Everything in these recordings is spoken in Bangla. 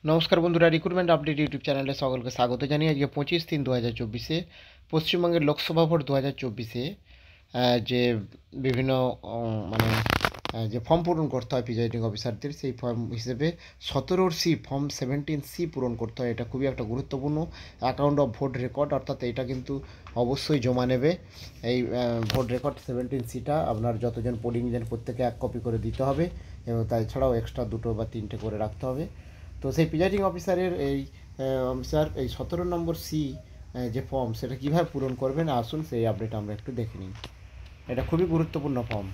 নমস্কার বন্ধুরা, রিক্রুটমেন্ট আপডেট ইউটিউব চ্যানেলে সকলকে স্বাগত জানিয়ে আজকে 25/3/2024 পশ্চিমবঙ্গের লোকসভা ভোট 2024 যে বিভিন্ন মানে যে ফর্ম পূরণ করতে হয় প্রিজাইডিং অফিসারদের, সেই ফর্ম হিসেবে 17C ফর্ম 17C পূরণ করতে হয়। এটা খুবই একটা গুরুত্বপূর্ণ অ্যাকাউন্ট অফ ভোট রেকর্ড, অর্থাৎ এটা কিন্তু অবশ্যই জমা নেবে। এই ভোট রেকর্ড 17Cটা আপনার যতজন পোলিং এজেন্ট প্রত্যেকে 1 কপি করে দিতে হবে, এবং তাছাড়াও এক্সট্রা 2 বা 3টে করে রাখতে হবে। তো সেই প্রিজাইডিং অফিসারের এই অফিসার এই 17 নম্বর সি যে ফর্ম, সেটা কীভাবে পূরণ করবেন আসুন সেই আপডেট আমরা একটু দেখে নিই। এটা খুবই গুরুত্বপূর্ণ ফর্ম।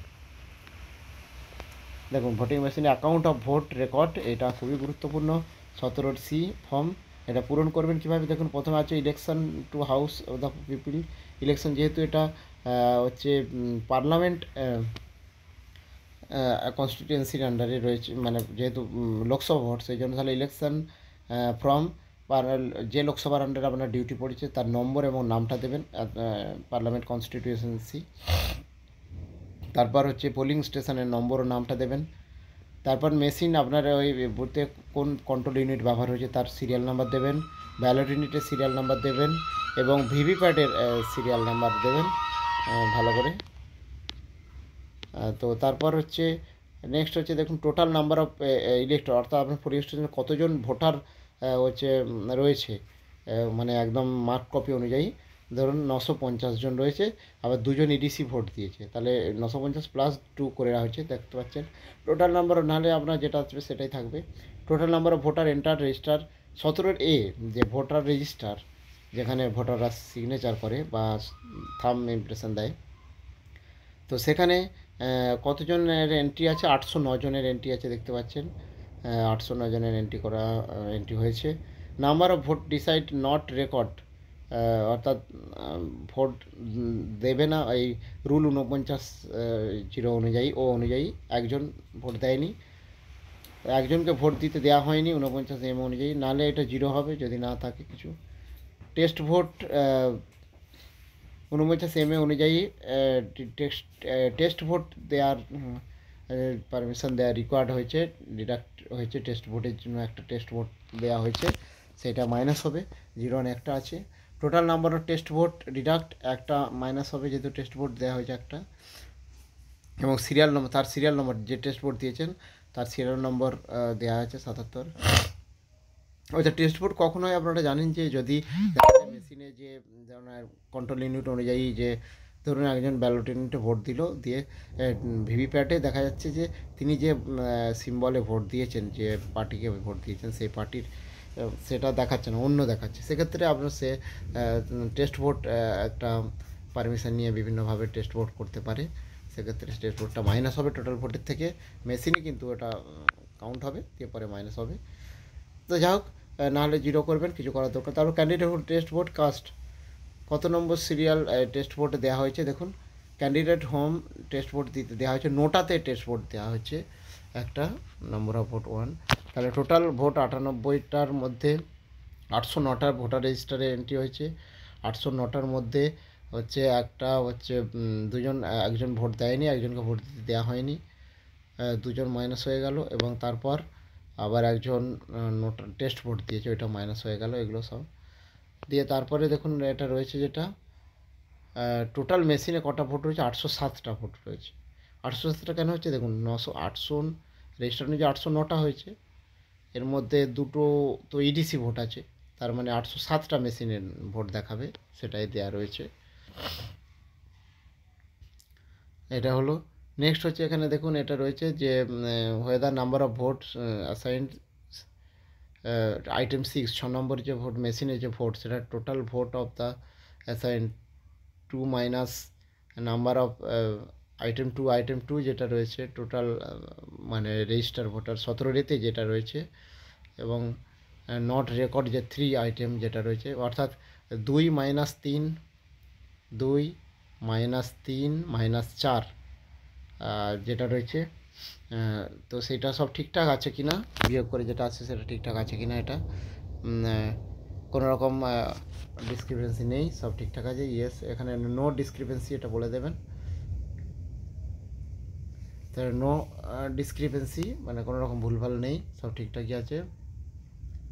দেখুন, ভোটিং মেশিনে অ্যাকাউন্ট অফ ভোট রেকর্ড, এটা খুবই গুরুত্বপূর্ণ 17C ফর্ম। এটা পূরণ করবেন কীভাবে দেখুন। প্রথমে আছে election to house of the people election, যেহেতু এটা হচ্ছে পার্লামেন্ট কনস্টিটিউয়েন্সির আন্ডারে রয়েছে, মানে যেহেতু লোকসভা ভোট, সেই জন্য তাহলে ইলেকশন ফ্রম যে লোকসভার আন্ডারে আপনার ডিউটি পড়েছে তার নম্বর এবং নামটা দেবেন, পার্লামেন্ট কনস্টিটিউয়েন্সি। তারপর হচ্ছে পোলিং স্টেশনের নম্বর ও নামটা দেবেন। তারপর মেশিন আপনার ওই বুথে কোন কন্ট্রোল ইউনিট ব্যবহার হয়েছে তার সিরিয়াল নাম্বার দেবেন, ব্যালট ইউনিটের সিরিয়াল নাম্বার দেবেন, এবং ভিভিপ্যাটের সিরিয়াল নাম্বার দেবেন ভালো করে। তো তারপর হচ্ছে নেক্সট হচ্ছে দেখুন টোটাল নাম্বার অফ ইলেক্টর, অর্থাৎ আপনার পোলিং স্টেশনে কতজন ভোটার হচ্ছে রয়েছে, মানে একদম মার্ক কপি অনুযায়ী ধরুন 950 জন রয়েছে, আবার 2জন ইডিসি ভোট দিয়েছে, তাহলে 950 প্লাস 2 করে দেওয়া হয়েছে, দেখতে পাচ্ছেন। টোটাল নাম্বার নাহলে আপনার যেটা আসবে সেটাই থাকবে। Total number of voter enter register 17A, যে ভোটার রেজিস্টার যেখানে ভোটাররা সিগনেচার করে বা থাম্ব ইমপ্রেশন দেয়, তো সেখানে কতজনের এন্ট্রি আছে, 809 জনের এন্ট্রি আছে, দেখতে পাচ্ছেন। 809 জনের এন্ট্রি হয়েছে। Number of vote decide not record, অর্থাৎ ভোট দেবে না, এই রুল 49(0) অনুযায়ী অনুযায়ী একজন ভোট দেয়নি, একজনকে ভোট দিতে দেওয়া হয়নি 49M অনুযায়ী, নাহলে এটা 0 হবে যদি না থাকে কিছু। টেস্ট ভোট 49MA অনুযায়ী টেস্ট ভোট দেওয়ার পারমিশন দেওয়া রিকোয়ার্ড হয়েছে, ডিডাক্ট হয়েছে। টেস্ট ভোটের জন্য একটা টেস্ট ভোট দেওয়া হয়েছে, সেটা মাইনাস হবে, 0 একটা আছে। Total number of test vote deduct একটা মাইনাস হবে, যেহেতু টেস্ট ভোট দেওয়া হয়েছে একটা, এবং সিরিয়াল নম্বর, তার সিরিয়াল নম্বর যে টেস্ট ভোট দিয়েছেন তার সিরিয়াল নম্বর দেওয়া আছে 77। আচ্ছা, টেস্ট ভোট কখন হয় আপনারা জানেন, যে যদি মেশিনে যে ধরনের কন্ট্রোল ইউনিট অনুযায়ী, যে ধরুন একজন ব্যালট ইউনিটে ভোট দিল, দিয়ে ভিভিপ্যাটে দেখা যাচ্ছে যে তিনি যে সিম্বলে ভোট দিয়েছেন, যে পার্টিকে ভোট দিয়েছেন, সেই পার্টির সেটা দেখাচ্ছে না, অন্য দেখাচ্ছে, সেক্ষেত্রে আপনার সে টেস্ট ভোট একটা পারমিশন নিয়ে বিভিন্নভাবে টেস্ট ভোট করতে পারে, সেক্ষেত্রে টেস্ট ভোটটা মাইনাস হবে টোটাল ভোটের থেকে। মেশিনে কিন্তু এটা কাউন্ট হবে, দিয়ে পরে মাইনাস হবে। তো যাই হোক, নাহলে 0 করবেন, কিছু করার দরকার। তারপর candidate vote test vote cast, কত নম্বর সিরিয়াল টেস্ট ভোট দেওয়া হয়েছে দেখুন। ক্যান্ডিডেট হোম টেস্ট ভোট দিতে দেওয়া হয়েছে, নোটাতে টেস্ট ভোট দেওয়া হয়েছে একটা, নম্বর অফ ভোট 1। তাহলে টোটাল ভোট 98টার মধ্যে 809টা ভোটার রেজিস্টারে এন্ট্রি হয়েছে। 809টার মধ্যে হচ্ছে একটা হচ্ছে একজন ভোট দেয়নি, একজনকে ভোট দিতে দেওয়া হয়নি, 2জন মাইনাস হয়ে গেল, এবং তারপর আবার একজন টেস্ট ভোট দিয়েছে, ওইটা মাইনাস হয়ে গেল, এগুলো সব দিয়ে। তারপরে দেখুন এটা রয়েছে যেটা টোটাল মেশিনে কটা ভোট রয়েছে, 807টা ভোট রয়েছে। 807টা কেন হচ্ছে দেখুন, 800 রেজিস্টার অনুযায়ী 809টা হয়েছে, এর মধ্যে 2টো তো ইডিসি ভোট আছে, তার মানে 807টা মেশিনের ভোট দেখাবে, সেটাই দেওয়া রয়েছে। এটা হলো। নেক্সট হচ্ছে এখানে দেখুন এটা রয়েছে যে whether number of vote assigned item 6, 6 নম্বর যে ভোট মেশিনের যে ভোট, সেটা total vote of the assign 2 minus number of item 2 যেটা রয়েছে টোটাল, মানে রেজিস্টার ভোটার 17তে যেটা রয়েছে, এবং নট রেকর্ড যে 3 আইটেম যেটা রয়েছে, অর্থাৎ 2 মাইনাস 3, 2 মাইনাস 3 মাইনাস 4 যেটা রয়েছে, তো সেটা সব ঠিকঠাক আছে কি না, বিয়োগ করে যেটা আছে সেটা ঠিকঠাক আছে কি না, এটা কোনো রকম ডিসক্রিপেন্সি নেই, সব ঠিকঠাক আছে, ইয়েস। এখানে নো ডিসক্রিপেন্সি এটা বলে দেবেন, তাহলে নো ডিসক্রিপেন্সি মানে কোনো রকম ভুলভাল নেই, সব ঠিকঠাকই আছে।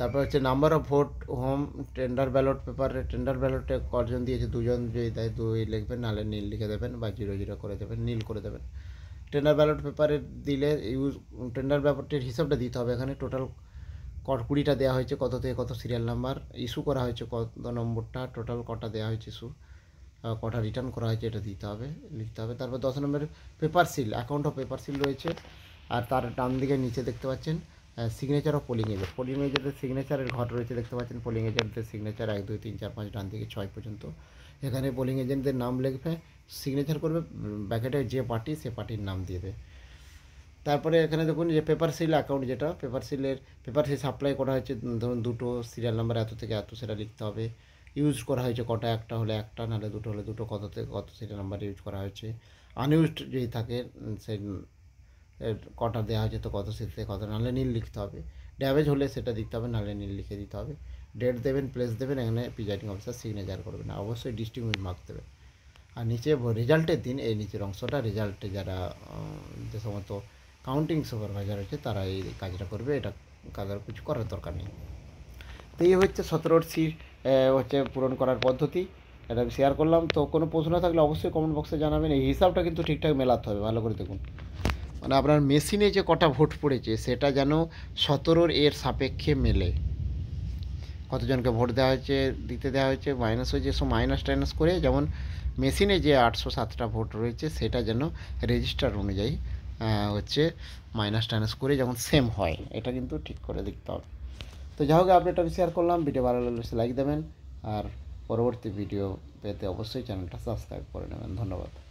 তারপর হচ্ছে number of vote home tender ballot পেপারে টেন্ডার ব্যালটে কজন দিয়েছে, দুজন যদি দেয় 2 লিখবেন, নাহলে নীল লিখে দেবেন বা 0 করে দেবেন, নীল করে দেবেন। টেন্ডার ব্যালট পেপারে দিলে টেন্ডার ব্যাপারটির হিসাবটা দিতে হবে। এখানে টোটাল 20টা দেওয়া হয়েছে, কত থেকে কত সিরিয়াল নাম্বার, ইস্যু করা হয়েছে কত নম্বরটা, টোটাল কটা দেওয়া হয়েছে ইস্যু, কটা রিটার্ন করা হয়েছে, এটা দিতে হবে, লিখতে হবে। তারপর 10 নম্বরের paper seal, account of paper seal রয়েছে। আর তার ডান দিকে নিচে দেখতে পাচ্ছেন signature of polling agent, polling এজেন্টের সিগনেচারের ঘর রয়েছে দেখতে পাচ্ছেন। পোলিং এজেন্টের সিগনেচার 1 2 3 4 5 ডান থেকে 6 পর্যন্ত। এখানে পোলিং এজেন্টদের নাম লিখবে, সিগনেচার করবে, ব্যাকেটে যে পার্টি সে পার্টির নাম দেবে। তারপরে এখানে দেখুন যে পেপার সিল অ্যাকাউন্ট, যেটা পেপার সিল সাপ্লাই করা হয়েছে, ধরুন 2টো সিরিয়াল নাম্বার এত থেকে এত, সেটা লিখতে হবে। ইউজ করা হয়েছে কটা, একটা হলে একটা, নাহলে দুটো হলে দুটো, কত থেকে কত সিরিয়াল নাম্বার ইউজ করা হয়েছে। আনইউজড যদি থাকে সেই কটা দেওয়া হয়েছে, তো কত সিট থেকে কত, নাহলে নীল লিখতে হবে। ড্যামেজ হলে সেটা দিতে হবে, নাহলে নীল লিখে দিতে হবে। ডেট দেবেন, প্লেস দেবেন, এখানে প্রিজাইডিং অফিসার সিগনেচার করবেন, অবশ্যই ডিস্ট্রিবিউট মার্কস দেবেন। আর নিচে রেজাল্টের দিন এই নিচের অংশটা, রেজাল্টে যারা যে সমস্ত কাউন্টিং সুপারভাইজার আছে তারা এই কাজটা করবে, এটা কাজের কিছু করার দরকার নেই। তো এই হচ্ছে 17টি হচ্ছে পূরণ করার পদ্ধতি, এটা আমি শেয়ার করলাম। তো কোনো প্রশ্ন থাকলে অবশ্যই কমেন্ট বক্সে জানাবেন। এই হিসাবটা কিন্তু ঠিকঠাক মেলাতে হবে, ভালো করে দেখুন, মানে আপনার মেশিনে যে কটা ভোট পড়েছে সেটা যেন 17 এর সাপেক্ষে মেলে। কতজনকে ভোট দেওয়া হয়েছে, দিতে দেওয়া হয়েছে, মাইনাস হয়েছে, সব মাইনাস টাইনাস করে, যেমন মেশিনে যে 807টা ভোট রয়েছে সেটা যেন রেজিস্টার অনুযায়ী হচ্ছে মাইনাস টাইনাস করে যেমন সেম হয়, এটা কিন্তু ঠিক করে দেখতে হবে। তো যাই হোক, আপডেটটা আমি শেয়ার করলাম। ভিডিও ভালো লাগলে লাইক দেবেন, আর পরবর্তী ভিডিও পেতে অবশ্যই চ্যানেলটা সাবস্ক্রাইব করে নেবেন। ধন্যবাদ।